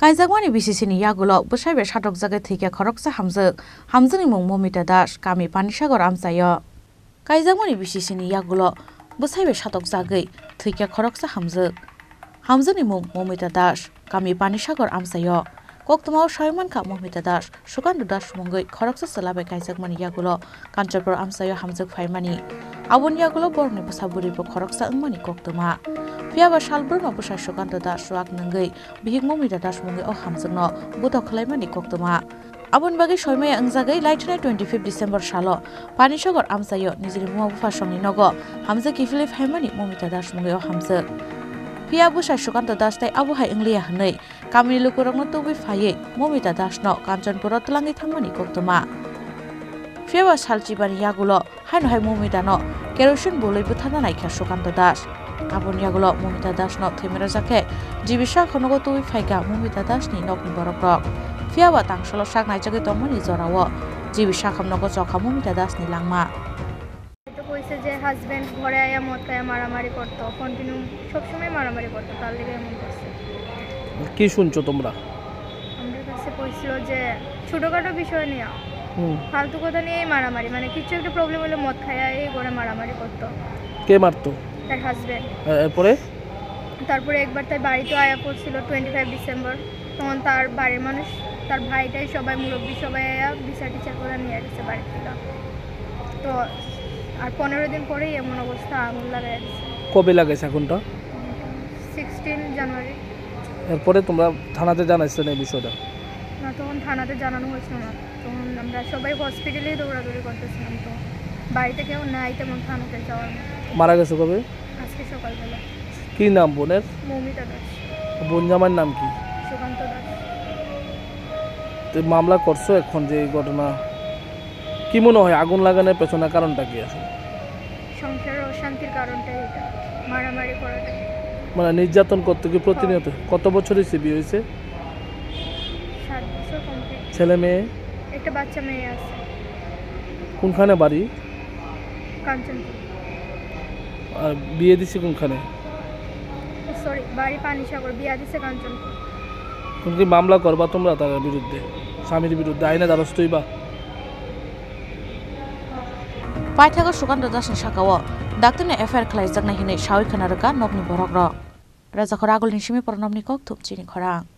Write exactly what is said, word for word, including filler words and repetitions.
Kaijakmani Bisi Sinini Yakulu Bwsaibai Satokjakgwi Thwikha Khoroksa Hamjwk Hamjwkni Mung Momita Gami Panishagar Amchaio Kaijakmani Bisi Sinini Yakulu Bwsaibai Satokjakgwi Thwikha Khoroksa Hamjwk Hamjwkni Mung Momita Gami Panishagar Amchaio Koktmao Shaimanka Momita Das Sukandu Das Mungui Khoroksa Salabai Kaijakmani Yakulu TRIPURA Amchaio Hamjwk Faimani Abun Yakulu Borni Bwsaburi Khoroksa Angmani Koktma Piaba Shalburma Bwsai Sukandu Das Suak Nungui Bihik Momita Das Mungui O Hamjwkno Buto Khlaimani Koktma Abun bagi Soimaya Angjagai Laitnai twenty-fifth December Salo Panishagar Amchaio Nijiri Muwa Bufasongni Nogo Hamjwk Kifili Faimani Momita Das Mungui O Hamjwk Pia Bwsai Sukandu Das Tai Abuhai Inglia Hnei Kamini Lukurangno Tubi Faye Momita Das no Kanchanpura Tlangi Thangmani Koktma Piaba Salchibani Yakulu Haino Hai Momita no Kerosene Boloi Buthana Naikha Sukandu Das Abun Yakulu Momita Das no Themera Jake Jibisha Khonogo Tubi Faiga Momita Das ni Nokni Borokrok Piaba Tangsolo Sak Naijagui Tongmani Jorawo Jibisha Khamnogo Jokha Momita Das ni Langma কইছে যে husband ঘরে আয়া মদ খায়া মারামারি করতো continue সব সময় মারামারি করতো তার লাগি এমন করছে কি শুনছো তোমরা আমাদের কাছে কইছিল যে ছোটখাটো বিষয় নিয়ে হুম ফালতু কথা নিয়েই মারামারি মানে কিছু একটা প্রবলেম হলে মদ খায়া এই ঘরে মারামারি করতো কে মারতো তার হাজবেন্ড এরপরে তারপরে একবার তার বাড়িতে আয়া পড়ছিল twenty-fifth ডিসেম্বর তখন তার বাড়ির মানুষ তার ভাইটাই সবাই মুরব্বি সবাই আয়া বিচার টিচার করে নিয়ে গেছে বাড়ি থেকে তো আর পনেরো দিন পরেই এমন অবস্থা আগুন লাগায় দিয়েছে কবে লাগাইছে আগুনটা sixteen জানুয়ারি এরপরে তোমরা থানাতে জানাইছো না এই বিষয়টা না তখন থানাতে জানানো হয়েছিল না তখন আমরা সবাই হসপিটালেই দৌড়াদৌড়ি করতেছিলাম তো বাড়িতে কেউ নাই তেমন থানাতে যাওয়ার মারা গেছে কবে আজকে সকালবেলা কি নাম বোনের মমিতা দাস বোন জামাইয়ের নাম কি সুকান্ত দাস তো মামলা করছো এখন যে এই ঘটনা কি মনে হয় আগুন লাগানোর পেছনের কারণটা কি আছে সংসারের অশান্তির কারণটাই এটা মারামারি করাটা মানে নির্যাতন করতে কি প্রতিনিয়ত কত বছর হয়েছে বিয়ে হয়েছে সাত বছর কমপ্লিট ছেলে মেয়ে একটা বাচ্চা মেয়ে আছে কোনখানে বাড়ি কাঞ্চনপুর আর বিয়ে দিছে কোনখানে সরি বাড়ি পানিসাগর বিয়ে দিছে কাঞ্চনপুর কোন কি মামলা করবা তোমরা তার বিরুদ্ধে স্বামীর বিরুদ্ধে আইনে দ্বারস্থ হইবা Paithaga Sukandu Das ni Sakao Dakterni Affair Khlaijak na hinai Shawi Khanaraka Nokni Borokrok Raja Khoragul ni Simi Pornomni Kok Thupchini Khorang